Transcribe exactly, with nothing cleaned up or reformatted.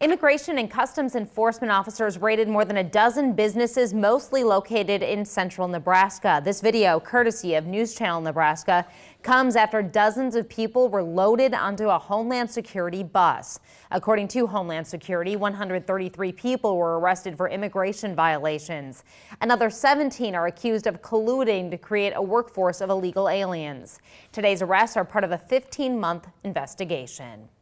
Immigration and Customs Enforcement officers raided more than a dozen businesses, mostly located in central Nebraska. This video, courtesy of News Channel Nebraska, comes after dozens of people were loaded onto a Homeland Security bus. According to Homeland Security, one hundred thirty-three people were arrested for immigration violations. Another seventeen are accused of colluding to create a workforce of illegal aliens. Today's arrests are part of a fifteen month investigation.